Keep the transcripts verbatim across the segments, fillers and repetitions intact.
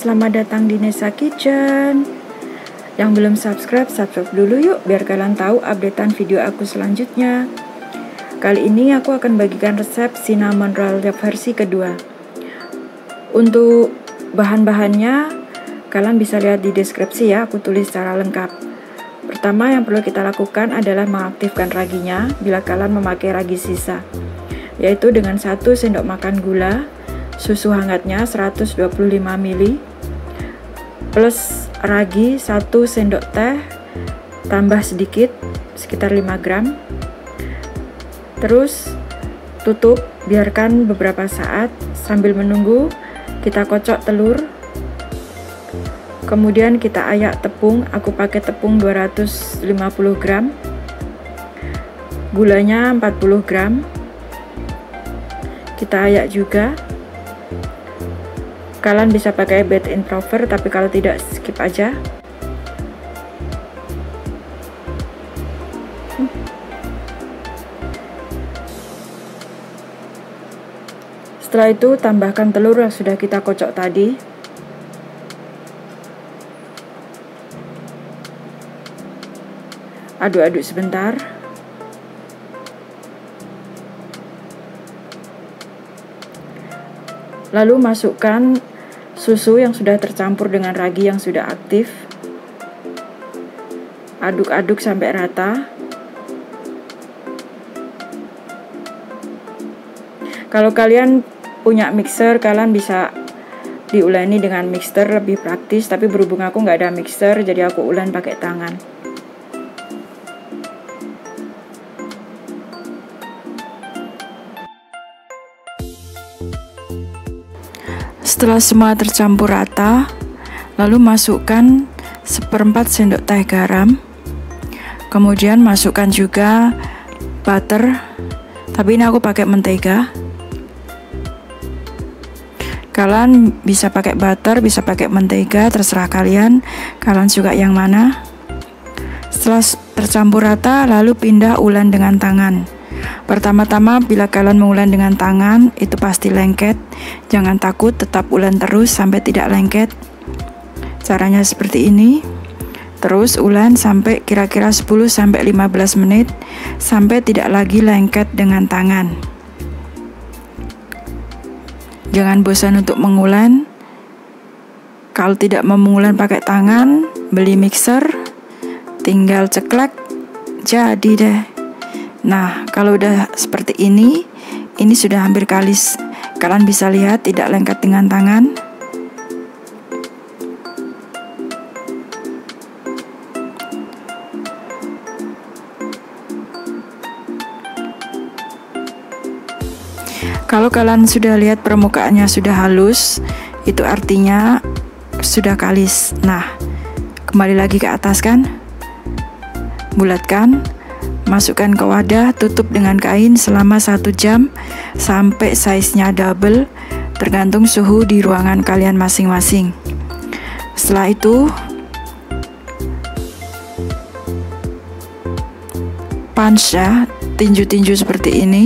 selamat datang di Nesa Kitchen. Yang belum subscribe, subscribe dulu yuk biar kalian tahu updatean video aku selanjutnya. Kali ini aku akan bagikan resep cinnamon roll versi kedua. Untuk bahan-bahannya kalian bisa lihat di deskripsi ya, aku tulis secara lengkap. Pertama yang perlu kita lakukan adalah mengaktifkan raginya bila kalian memakai ragi sisa, yaitu dengan satu sendok makan gula, susu hangatnya seratus dua puluh lima mililiter, plus ragi satu sendok teh, tambah sedikit sekitar lima gram. Terus tutup, biarkan beberapa saat. Sambil menunggu kita kocok telur, kemudian kita ayak tepung. Aku pakai tepung dua ratus lima puluh gram, gulanya empat puluh gram. Kita ayak juga. Kalian bisa pakai bed improver, tapi kalau tidak skip aja. Setelah itu tambahkan telur yang sudah kita kocok tadi. Aduk-aduk sebentar. Lalu masukkan susu yang sudah tercampur dengan ragi yang sudah aktif. Aduk-aduk sampai rata. Kalau kalian punya mixer, kalian bisa diuleni dengan mixer, lebih praktis. Tapi berhubung aku nggak ada mixer, jadi aku ulen pakai tangan. Setelah semua tercampur rata, lalu masukkan seperempat sendok teh garam. Kemudian masukkan juga butter, tapi ini aku pakai mentega. Kalian bisa pakai butter, bisa pakai mentega, terserah kalian. Kalian suka yang mana? Setelah tercampur rata, lalu pindah ulen dengan tangan. Pertama-tama bila kalian mengulen dengan tangan itu pasti lengket. Jangan takut, tetap ulen terus sampai tidak lengket. Caranya seperti ini. Terus ulen sampai kira-kira sepuluh sampai lima belas menit sampai tidak lagi lengket dengan tangan. Jangan bosan untuk mengulen. Kalau tidak mau mengulen pakai tangan, beli mixer, tinggal ceklek, jadi deh. Nah, kalau udah seperti ini, ini sudah hampir kalis. Kalian bisa lihat tidak lengket dengan tangan. Kalau kalian sudah lihat permukaannya sudah halus, itu artinya sudah kalis. Nah, kembali lagi ke atas kan? Bulatkan. Masukkan ke wadah, tutup dengan kain selama satu jam sampai size-nya double, tergantung suhu di ruangan kalian masing-masing. Setelah itu punch ya, tinju-tinju seperti ini.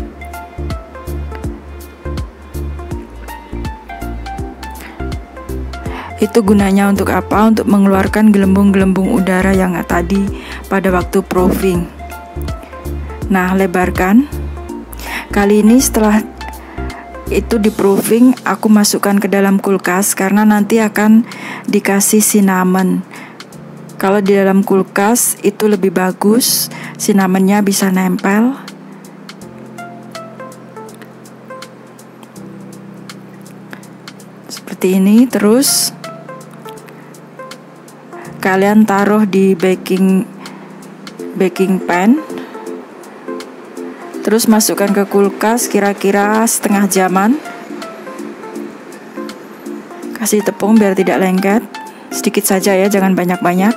Itu gunanya untuk apa? Untuk mengeluarkan gelembung-gelembung udara yang tadi pada waktu proofing. Nah, lebarkan. Kali ini setelah itu di proofing, aku masukkan ke dalam kulkas karena nanti akan dikasih cinnamon. Kalau di dalam kulkas itu lebih bagus, cinnamonnya bisa nempel. Seperti ini. Terus kalian taruh di baking baking pan. Terus masukkan ke kulkas kira-kira setengah jaman. Kasih tepung biar tidak lengket. Sedikit saja ya, jangan banyak-banyak.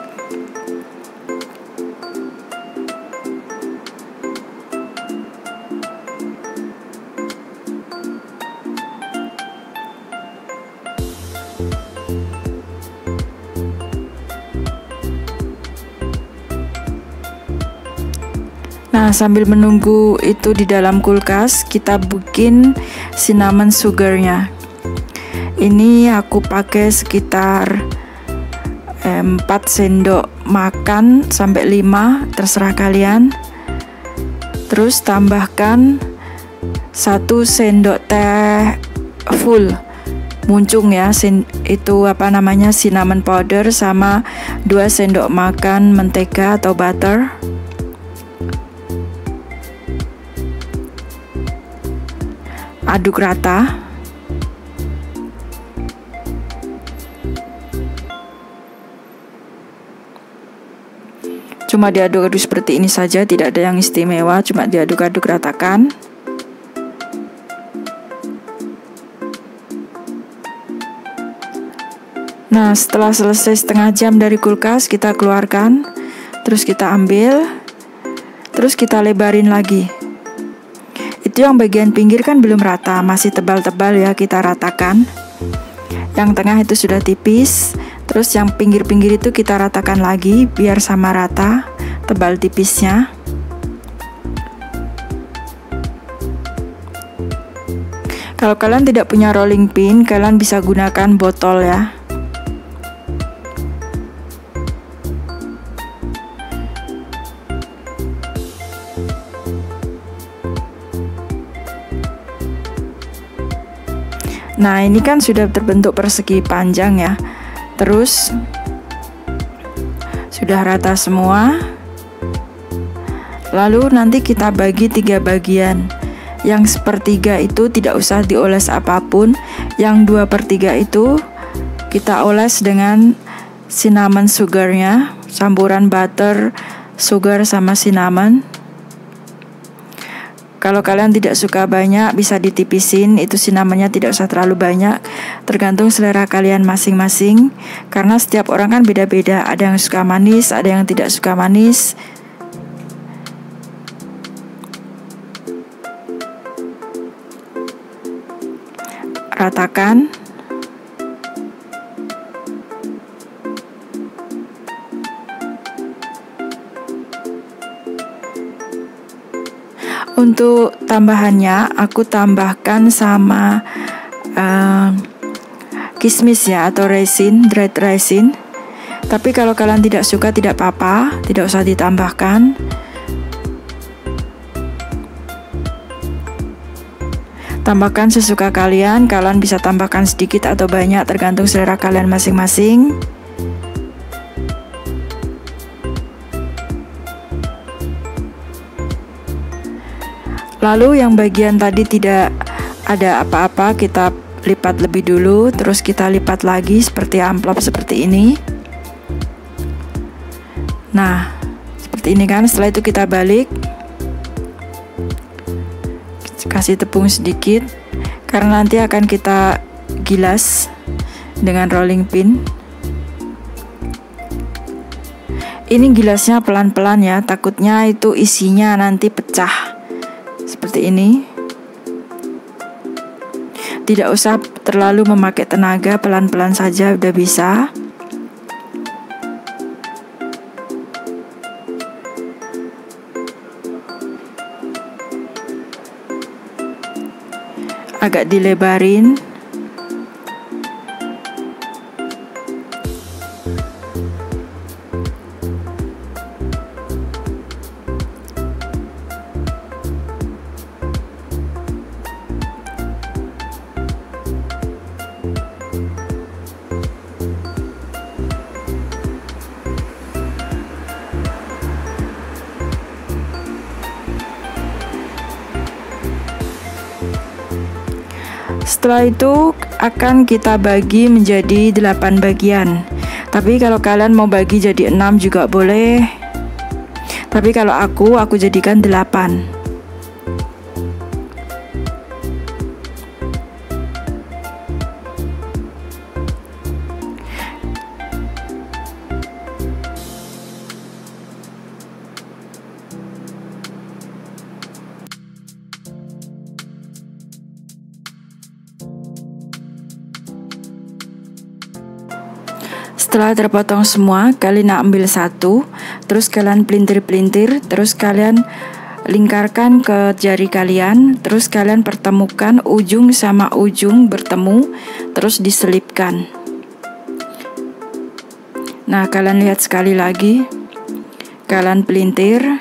Nah, sambil menunggu itu di dalam kulkas, kita bikin cinnamon sugarnya. Ini aku pakai sekitar empat sendok makan sampai lima, terserah kalian. Terus tambahkan satu sendok teh full muncung ya, sin, itu apa namanya cinnamon powder, sama dua sendok makan mentega atau butter. Aduk rata. Cuma diaduk-aduk seperti ini saja, tidak ada yang istimewa, cuma diaduk-aduk ratakan. Nah, setelah selesai setengah jam dari kulkas, kita keluarkan, terus kita ambil, terus kita lebarin lagi. Itu yang bagian pinggir kan belum rata, masih tebal-tebal ya, kita ratakan. Yang tengah itu sudah tipis. Terus yang pinggir-pinggir itu kita ratakan lagi biar sama rata tebal tipisnya. Kalau kalian tidak punya rolling pin, kalian bisa gunakan botol ya. Nah, ini kan sudah terbentuk persegi panjang ya. Terus sudah rata semua. Lalu nanti kita bagi tiga bagian. Yang sepertiga itu tidak usah dioles apapun. Yang dua per tiga itu kita oles dengan cinnamon sugarnya, campuran butter, sugar sama cinnamon. Kalau kalian tidak suka banyak, bisa ditipisin, itu cinnamonnya tidak usah terlalu banyak, tergantung selera kalian masing-masing. Karena setiap orang kan beda-beda, ada yang suka manis, ada yang tidak suka manis. Ratakan. Untuk tambahannya aku tambahkan sama uh, kismis ya, atau resin, dried resin. Tapi kalau kalian tidak suka tidak apa-apa, tidak usah ditambahkan. Tambahkan sesuka kalian, kalian bisa tambahkan sedikit atau banyak tergantung selera kalian masing-masing. Lalu yang bagian tadi tidak ada apa-apa, kita lipat lebih dulu, terus kita lipat lagi seperti amplop seperti ini. Nah, seperti ini kan. Setelah itu kita balik, kasih tepung sedikit, karena nanti akan kita gilas dengan rolling pin. Ini gilasnya pelan-pelan ya, takutnya itu isinya nanti pecah. Seperti ini. Tidak usah terlalu memakai tenaga, pelan-pelan saja udah bisa. Agak dilebarin. Setelah itu akan kita bagi menjadi delapan bagian. Tapi kalau kalian mau bagi jadi enam juga boleh. Tapi kalau aku, aku jadikan delapan. Setelah terpotong semua, kalian ambil satu, terus kalian pelintir-pelintir, terus kalian lingkarkan ke jari kalian, terus kalian pertemukan ujung sama ujung bertemu, terus diselipkan. Nah, kalian lihat sekali lagi, kalian pelintir.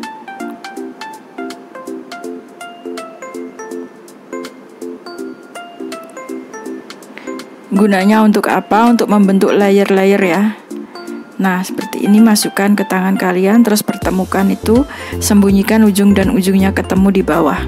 Gunanya untuk apa? Untuk membentuk layer-layer ya. Nah, seperti ini, masukkan ke tangan kalian, terus pertemukan itu, sembunyikan ujung dan ujungnya ketemu di bawah.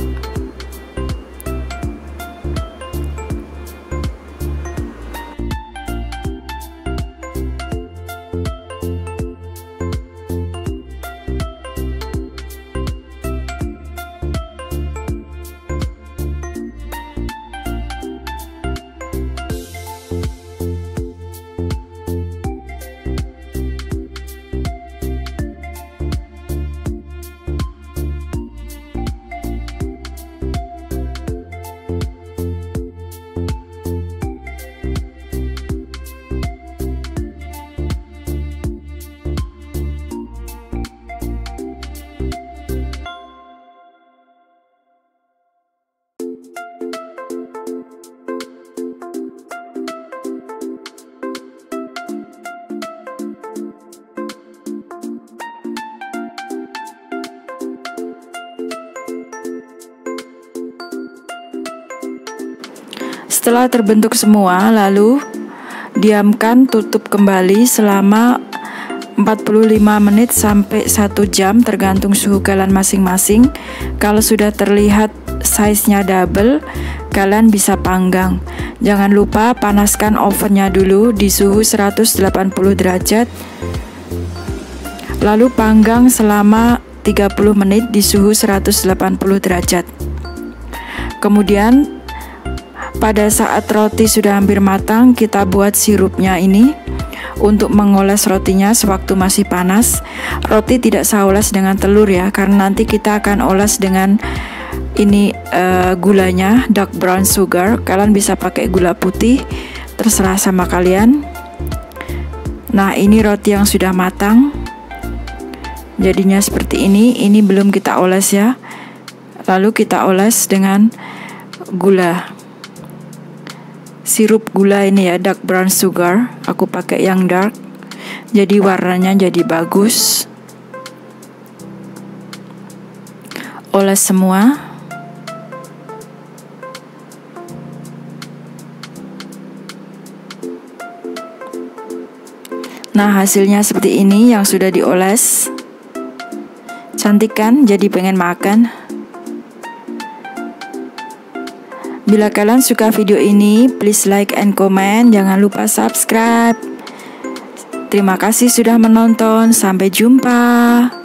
Setelah terbentuk semua, lalu diamkan, tutup kembali selama empat puluh lima menit sampai satu jam tergantung suhu kalian masing-masing. Kalau sudah terlihat size-nya double, kalian bisa panggang. Jangan lupa panaskan ovennya dulu di suhu seratus delapan puluh derajat. Lalu panggang selama tiga puluh menit di suhu seratus delapan puluh derajat. Kemudian pada saat roti sudah hampir matang, kita buat sirupnya ini untuk mengoles rotinya sewaktu masih panas. Roti tidak saya oles dengan telur ya, karena nanti kita akan oles dengan ini uh, gulanya, dark brown sugar. Kalian bisa pakai gula putih, terserah sama kalian. Nah, ini roti yang sudah matang. Jadinya seperti ini. Ini belum kita oles ya. Lalu kita oles dengan gula. Sirup gula ini ya, dark brown sugar. Aku pakai yang dark, jadi warnanya jadi bagus. Oles semua. Nah, hasilnya seperti ini yang sudah dioles. Cantik kan? Jadi pengen makan. Bila kalian suka video ini, please like and comment. Jangan lupa subscribe. Terima kasih sudah menonton. Sampai jumpa.